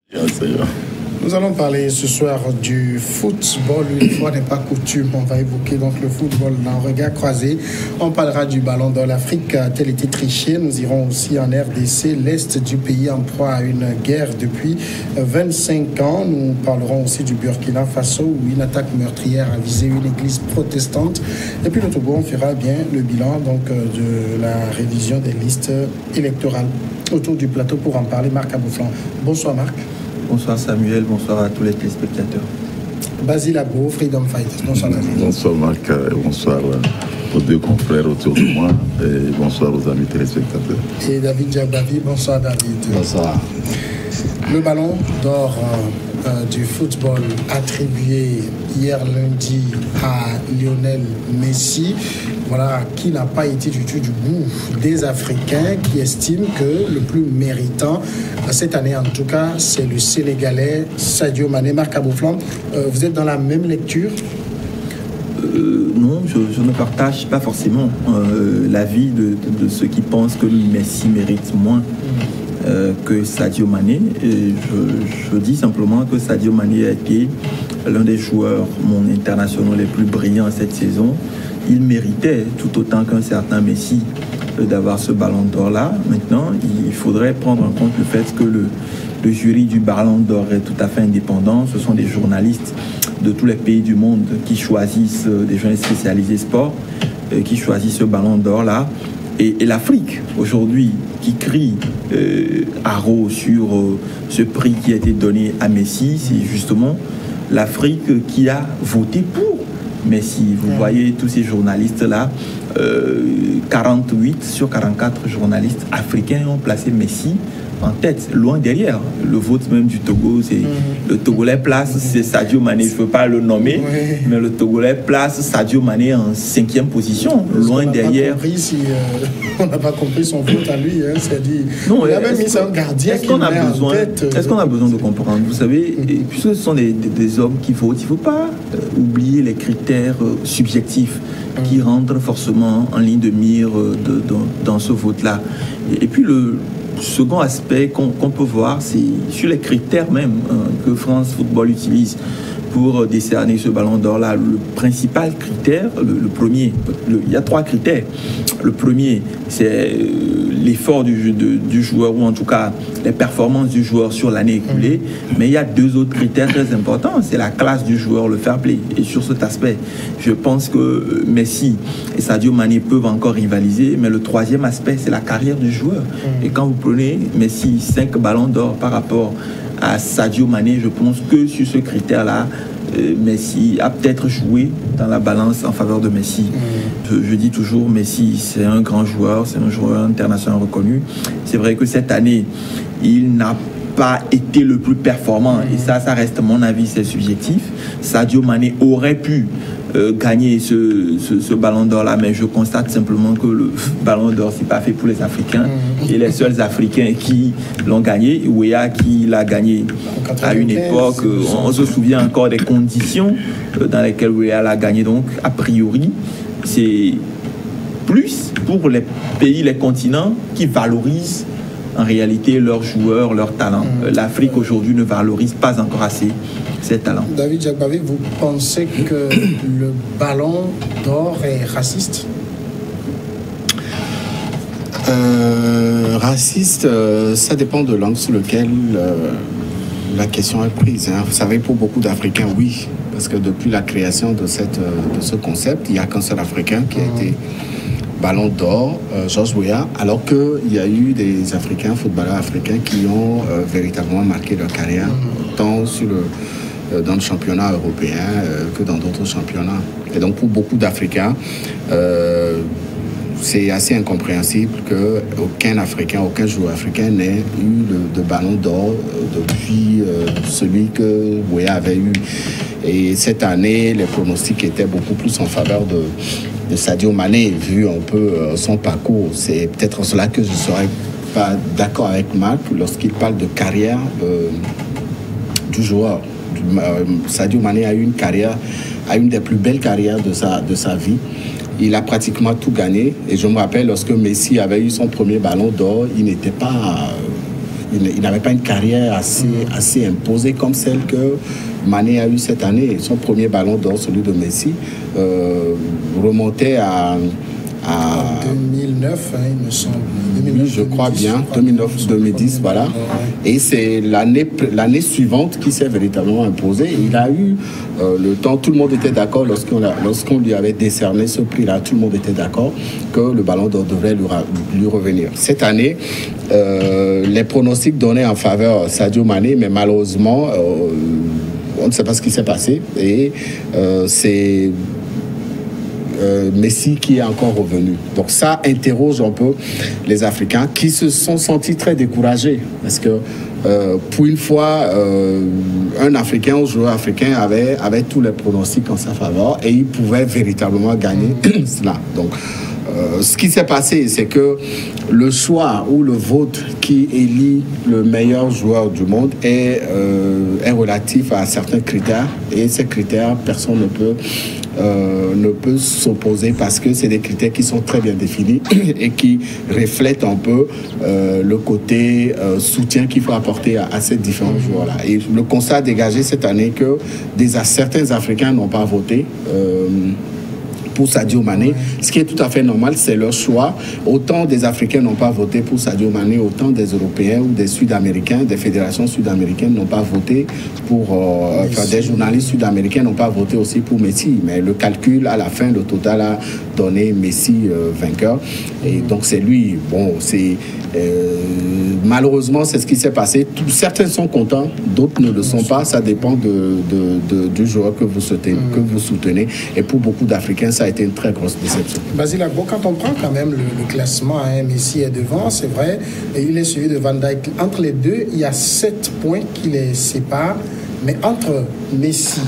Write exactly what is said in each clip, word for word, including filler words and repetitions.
Nous allons parler ce soir du football. Une fois n'est pas coutume, on va évoquer donc le football d'un regard croisé. On parlera du ballon d'or. L'Afrique a-t-elle été trichée? Nous irons aussi en R D C, l'Est du pays en proie à une guerre depuis vingt-cinq ans. Nous parlerons aussi du Burkina Faso où une attaque meurtrière a visé une église protestante. Et puis le Togo, on fera bien le bilan donc, de la révision des listes électorales. Autour du plateau pour en parler, Marc Abouflan. Bonsoir Marc. Bonsoir Samuel, bonsoir à tous les téléspectateurs. Basile Abo, Freedom Fighters. Bonsoir David. Bonsoir Marc, bonsoir aux deux confrères autour de moi et bonsoir aux amis téléspectateurs. Et David Djabavi, bonsoir David. Bonsoir. Le ballon d'or euh, euh, du football attribué hier lundi à Lionel Messi, voilà, qui n'a pas été du tout du goût des Africains, qui estiment que le plus méritant cette année, en tout cas, c'est le Sénégalais Sadio Mané. Marc Abouflan, euh, vous êtes dans la même lecture? Euh, non, je, je ne partage pas forcément euh, l'avis de, de, de ceux qui pensent que Messi mérite moins euh, que Sadio Mané. Et je, je dis simplement que Sadio Mané a été l'un des joueurs mon internationaux les plus brillants cette saison. Il méritait tout autant qu'un certain Messi euh, d'avoir ce ballon d'or là. Maintenant, il faudrait prendre en compte le fait que le, le jury du ballon d'or est tout à fait indépendant. Ce sont des journalistes de tous les pays du monde qui choisissent, euh, des journalistes spécialisés sport, euh, qui choisissent ce ballon d'or là. Et, et l'Afrique, aujourd'hui, qui crie euh, haro sur euh, ce prix qui a été donné à Messi, c'est justement l'Afrique qui a voté pour Messi. Vous mmh. voyez tous ces journalistes-là, euh, quarante-huit sur quarante-quatre journalistes africains ont placé Messi en tête, loin derrière. Le vote même du Togo, c'est mmh. le Togolais place, c'est Sadio Mané, je ne peux pas le nommer, oui. mais le Togolais place Sadio Mané en cinquième position, Parce loin on derrière. Pas si, euh, on n'a pas compris son vote à lui, hein, c'est dit. Non, il a même mis son gardien. Est-ce qu'on a besoin, est-ce qu'on a besoin de comprendre? Vous savez, mmh. et puisque ce sont des, des, des hommes qui votent, il ne faut pas euh, oublier les critères euh, subjectifs mmh. qui rentrent forcément en ligne de mire euh, de, de, dans ce vote-là. Et, et puis le second aspect qu'on qu'on peut voir, c'est sur les critères même hein, que France Football utilise pour décerner ce ballon d'or-là. Le principal critère, le, le premier, le, il y a trois critères. Le premier, c'est l'effort du, de, du joueur, ou en tout cas les performances du joueur sur l'année écoulée. Mais il y a deux autres critères très importants. C'est la classe du joueur, le fair play. Et sur cet aspect, je pense que Messi et Sadio Mané peuvent encore rivaliser. Mais le troisième aspect, c'est la carrière du joueur. Et quand vous prenez Messi, cinq ballons d'or par rapport à Sadio Mané, je pense que sur ce critère-là, euh, Messi a peut-être joué dans la balance en faveur de Messi. Mmh. Je, je dis toujours, Messi, c'est un grand joueur, c'est un joueur international reconnu. C'est vrai que cette année, il n'a pas été le plus performant. Mmh. Et ça, ça reste mon avis, c'est subjectif. Sadio Mané aurait pu euh, gagner ce, ce, ce ballon d'or-là, mais je constate simplement que le ballon d'or, c'est pas fait pour les Africains. Mmh. Et les seuls Africains qui l'ont gagné, Ouéa qui l'a gagné à une époque, on, on se souvient encore des conditions dans lesquelles Ouéa l'a gagné. Donc, a priori, c'est plus pour les pays, les continents qui valorisent en réalité leurs joueurs, leurs talents. Mmh. L'Afrique aujourd'hui ne valorise pas encore assez ses talents. David Djabavi, vous pensez que le ballon d'or est raciste? euh, Raciste, euh, ça dépend de l'angle sur lequel euh, la question est prise. Hein. Vous savez, pour beaucoup d'Africains, oui. Parce que depuis la création de, cette, de ce concept, il n'y a qu'un seul Africain qui a mmh. été ballon d'or, euh, Georges Weah, alors qu'il y a eu des Africains, footballeurs africains qui ont euh, véritablement marqué leur carrière, mmh. tant sur le, euh, dans le championnat européen euh, que dans d'autres championnats. Et donc pour beaucoup d'Africains, euh, c'est assez incompréhensible qu'aucun Africain, aucun joueur africain n'ait eu le, de ballon d'or euh, depuis euh, celui que Weah avait eu. Et cette année, les pronostics étaient beaucoup plus en faveur de de Sadio Mané, vu un peu euh, son parcours. C'est peut-être cela que je ne serais pas d'accord avec Marc lorsqu'il parle de carrière euh, du joueur. Euh, Sadio Mané a eu une carrière, a une des plus belles carrières de sa, de sa vie. Il a pratiquement tout gagné. Et je me rappelle, lorsque Messi avait eu son premier ballon d'or, il n'était pas... Euh, il, il n'avait pas une carrière assez, mmh. assez imposée comme celle que Mané a eue cette année. Son premier ballon d'or, celui de Messi, euh, remontait à... à deux mille neuf, hein, il me semble. deux mille neuf, oui, je crois bien, deux mille neuf deux mille dix, voilà. Ouais. Et c'est l'année, l'année suivante qui s'est véritablement imposée. Il a eu euh, le temps, tout le monde était d'accord lorsqu'on, a, lorsqu'on lui avait décerné ce prix-là, tout le monde était d'accord que le ballon d'or devrait lui, lui revenir. Cette année, euh, les pronostics donnaient en faveur Sadio Mané, mais malheureusement, euh, on ne sait pas ce qui s'est passé. Et euh, c'est... Euh, Messi qui est encore revenu. Donc ça interroge un peu les Africains qui se sont sentis très découragés parce que euh, pour une fois, euh, un Africain ou joueur africain avait, avait tous les pronostics en sa faveur et il pouvait véritablement gagner cela. Donc Euh, ce qui s'est passé, c'est que le choix ou le vote qui élit le meilleur joueur du monde est, euh, est relatif à certains critères et ces critères, personne ne peut, euh, ne peut s'opposer parce que c'est des critères qui sont très bien définis et qui reflètent un peu euh, le côté euh, soutien qu'il faut apporter à, à ces différents joueurs-là. Et le constat dégagé cette année que des, certains Africains n'ont pas voté euh, pour Sadio Mané, ce qui est tout à fait normal, c'est leur choix. Autant des Africains n'ont pas voté pour Sadio Mané, autant des Européens ou des Sud-Américains, des fédérations sud-américaines n'ont pas voté pour... Euh, enfin, des journalistes sud-américains n'ont pas voté aussi pour Messi. Mais le calcul, à la fin, le total a donné Messi euh, vainqueur. Et donc, c'est lui. Bon, c'est... Euh, malheureusement, c'est ce qui s'est passé. Tout, certains sont contents, d'autres ne le sont pas. Ça dépend de, de, de, du joueur que vous, soutenez, mmh. que vous soutenez. Et pour beaucoup d'Africains, ça a été une très grosse déception. Basile Agbo, quand on prend quand même le, le classement, hein, Messi est devant, c'est vrai, et il est suivi de Van Dijk. Entre les deux, il y a sept points qui les séparent. Mais entre Messi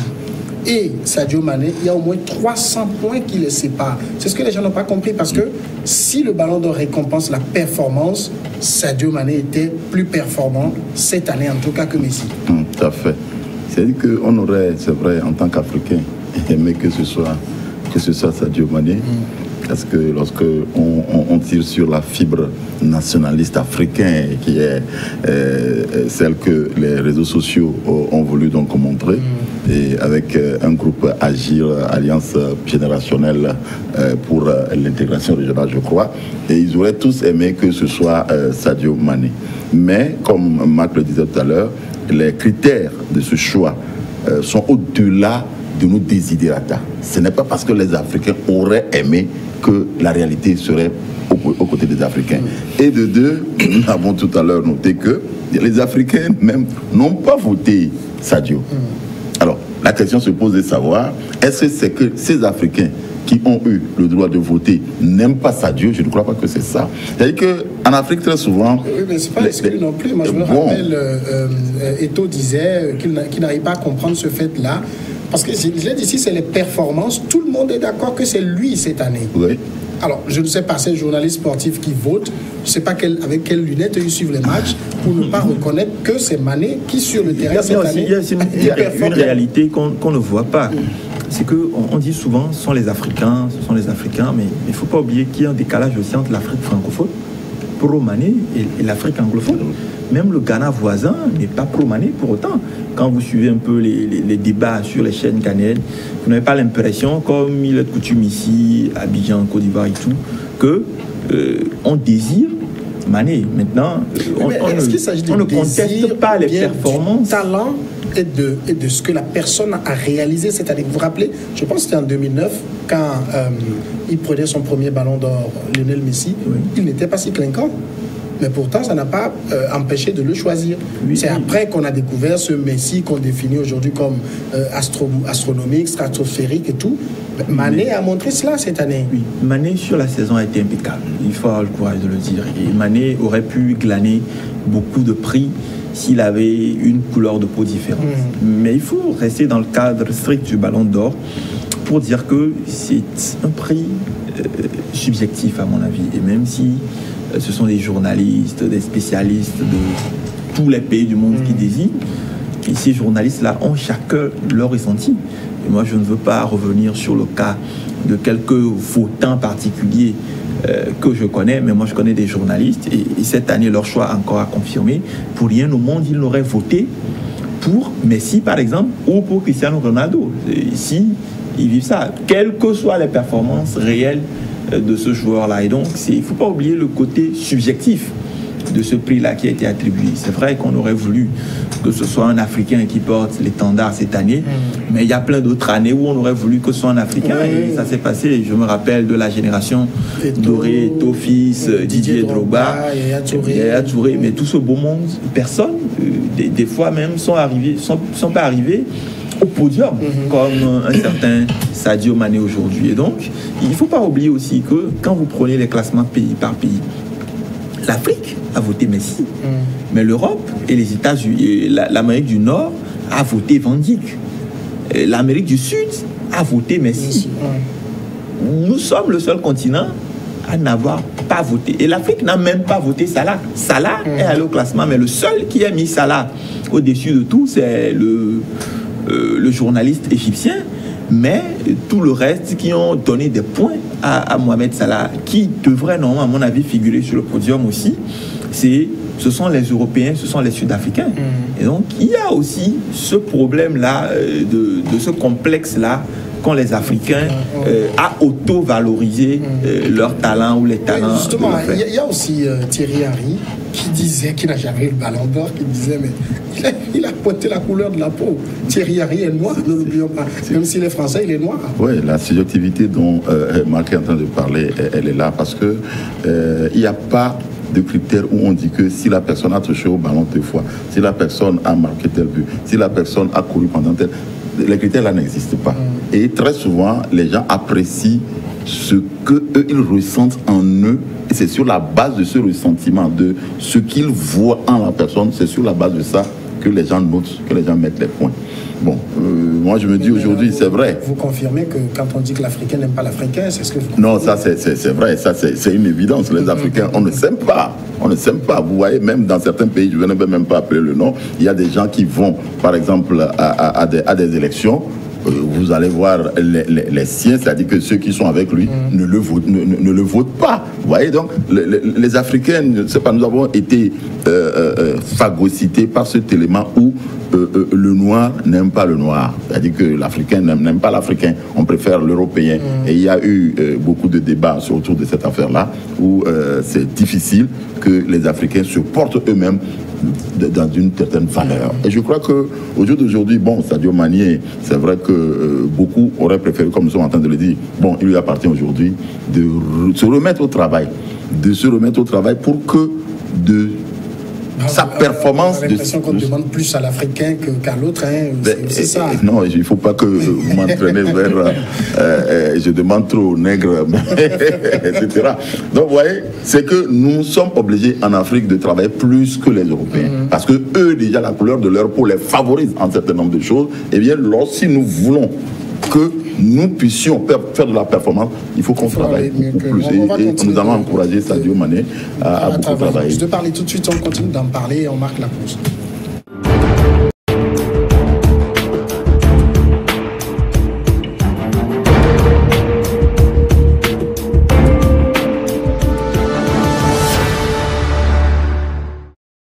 et Sadio Mané, il y a au moins trois cents points qui les séparent. C'est ce que les gens n'ont pas compris parce que si le ballon d'or récompense la performance, Sadio Mané était plus performant cette année en tout cas que Messi. Mmh, tout à fait. C'est-à-dire qu'on aurait, c'est vrai, en tant qu'Africain, aimé que ce soit, que ce soit Sadio Mané. Mmh. Parce que lorsque on, on, on tire sur la fibre nationaliste africaine, qui est euh, celle que les réseaux sociaux ont voulu donc montrer, mmh. et avec euh, un groupe Agir, Alliance générationnelle euh, pour euh, l'intégration régionale, je crois, et ils auraient tous aimé que ce soit euh, Sadio Mané. Mais, comme Marc le disait tout à l'heure, les critères de ce choix euh, sont au-delà de nos désidérata. Ce n'est pas parce que les Africains auraient aimé que la réalité serait aux côtés des Africains. Mmh. Et de deux, nous avons tout à l'heure noté que les Africains même n'ont pas voté Sadio. Mmh. Alors, la question se pose de savoir, est-ce que c'est que ces Africains qui ont eu le droit de voter n'aiment pas Sadio? Je ne crois pas que c'est ça. C'est-à-dire qu'en Afrique, très souvent... Oui, mais ce n'est pas exclu non plus. Moi, je me bon. rappelle, euh, euh, Eto'o disait qu'il n'arrive pas à comprendre ce fait-là. Parce que je l'ai dit ici, c'est les performances. Tout le monde est d'accord que c'est lui cette année. Oui. Alors, je ne sais pas, ces journalistes sportifs qui votent, je ne sais pas quel, avec quelles lunettes ils suivent les matchs pour ne pas reconnaître que c'est Mané qui, sur le terrain, cette année, il y a, une, il y a une réalité qu'on qu'on ne voit pas. Mm. C'est qu'on on dit souvent, ce sont les Africains, ce sont les Africains, mais il ne faut pas oublier qu'il y a un décalage aussi entre l'Afrique francophone, pro-Mané, et, et l'Afrique anglophone. Même le Ghana voisin n'est pas pro-Mané pour autant. Quand vous suivez un peu les, les, les débats sur les chaînes ghanéennes, vous n'avez pas l'impression, comme il est de coutume ici, à Abidjan, Côte d'Ivoire et tout, que euh, on désire Mané. Maintenant, on, on, on, on ne conteste pas les performances. Talent et de, et de ce que la personne a réalisé cette année. Vous vous rappelez, je pense que c'était en deux mille neuf, quand euh, il prenait son premier ballon d'or, Lionel Messi, oui. Il n'était pas si clinquant. Mais pourtant, ça n'a pas euh, empêché de le choisir. Oui, c'est oui. après qu'on a découvert ce Messi qu'on définit aujourd'hui comme euh, astro astronomique, stratosphérique et tout. Mané mais, a montré cela cette année. Oui, Mané sur la saison a été impeccable. Il faut avoir le courage de le dire. Et Mané aurait pu glaner beaucoup de prix s'il avait une couleur de peau différente. Mmh. Mais il faut rester dans le cadre strict du Ballon d'Or pour dire que c'est un prix euh, subjectif à mon avis. Et même si ce sont des journalistes, des spécialistes de tous les pays du monde mmh. qui désignent. Et ces journalistes-là ont chacun leur ressenti. Et moi, je ne veux pas revenir sur le cas de quelques votants particuliers euh, que je connais, mais moi, je connais des journalistes. Et, et cette année, leur choix encore à confirmer. Pour rien au monde, ils n'auraient voté pour Messi, par exemple, ou pour Cristiano Ronaldo. Ici, ils vivent ça, quelles que soient les performances réelles de ce joueur-là. Et donc, il ne faut pas oublier le côté subjectif de ce prix-là qui a été attribué. C'est vrai qu'on aurait voulu que ce soit un Africain qui porte l'étendard cette année, mmh. mais il y a plein d'autres années où on aurait voulu que ce soit un Africain, mmh. et ça s'est passé. Je me rappelle de la génération Doré, Tofis, mmh. Didier Drogba, Yaya Touré, mais tout ce beau monde, personne, euh, des, des fois même, sont arrivés, sont, sont pas arrivés au podium, mmh. comme un certain Sadio Mané aujourd'hui. Et donc, il ne faut pas oublier aussi que quand vous prenez les classements pays par pays, l'Afrique a voté Messi, mmh. mais l'Europe et les États-Unis, l'Amérique du Nord a voté Van Dijk, l'Amérique du Sud a voté Messi. Mmh. Nous sommes le seul continent à n'avoir pas voté. Et l'Afrique n'a même pas voté Salah. Salah mmh. est allé au classement, mais le seul qui a mis Salah au-dessus de tout, c'est le, euh, le journaliste égyptien. Mais tout le reste qui ont donné des points à, à Mohamed Salah, qui devrait normalement, à mon avis, figurer sur le podium aussi, c'est, ce sont les Européens, ce sont les Sud-Africains. Mmh. Et donc, il y a aussi ce problème-là, de, de ce complexe-là, qu'ont les Africains euh, à auto-valoriser euh, leurs talents ou les talents. Oui, justement, il y, y a aussi euh, Thierry Henry qui disait, qui n'a jamais eu le ballon d'or, qui disait, mais il a, il a pointé la couleur de la peau. Thierry Henry est noir, ne l'oublions pas. Même s'il est français, il est noir. Oui, la subjectivité dont euh, Marc est en train de parler, elle est là parce que euh, il n'y a pas de critères où on dit que si la personne a touché au ballon deux fois, si la personne a marqué tel but, si la personne a couru pendant tel... Les critères là n'existent pas. Mm. Et très souvent, les gens apprécient ce qu'eux, ils ressentent en eux. Et c'est sur la base de ce ressentiment, de ce qu'ils voient en la personne, c'est sur la base de ça que les gens notent, que les gens mettent les points. Bon, euh, moi je me dis aujourd'hui, c'est vrai. Vous confirmez que quand on dit que l'Africain n'aime pas l'Africain, c'est ce que vous Non, ça c'est, c'est, c'est vrai, ça c'est, c'est une évidence. Les Africains, on ne s'aime pas. On ne s'aime pas. Vous voyez, même dans certains pays, je ne vais même pas appeler le nom, il y a des gens qui vont, par exemple, à, à, à, des, à des élections. Euh, vous allez voir les, les, les siens, c'est-à-dire que ceux qui sont avec lui mmh. ne, le votent, ne, ne, ne le votent pas. Vous voyez, donc, les, les, les Africains, c'est pas, nous avons été euh, euh, phagocytés par cet élément où euh, euh, le noir n'aime pas le noir. C'est-à-dire que l'Africain n'aime, n'aime pas l'Africain, on préfère l'Européen. Mmh. Et il y a eu euh, beaucoup de débats autour de cette affaire-là, où euh, c'est difficile que les Africains se portent eux-mêmes dans une certaine valeur. Et je crois qu'au jour d'aujourd'hui, bon, Sadio Mané, c'est vrai que euh, beaucoup auraient préféré, comme nous sommes en train de le dire, bon, il lui appartient aujourd'hui de re- se remettre au travail, de se remettre au travail pour que de Ah, sa performance... On a l'impression de... qu'on demande plus à l'Africain que, qu'à l'autre, hein. c'est, ben, c'est ça. Non, il ne faut pas que vous m'entraînez vers... Euh, euh, je demande trop aux nègres, et cetera. Donc, vous voyez, c'est que nous sommes obligés en Afrique de travailler plus que les Européens. Mm-hmm. Parce que eux, déjà, la couleur de leur peau les favorise en un certain nombre de choses. Et bien, lorsque nous voulons que nous puissions faire de la performance, il faut qu'on il faut travaille beaucoup plus. On, et, et nous allons encourager Sadio Mané à, à, à beaucoup travailler. Je te parler tout de suite, on continue d'en parler et on marque la pause.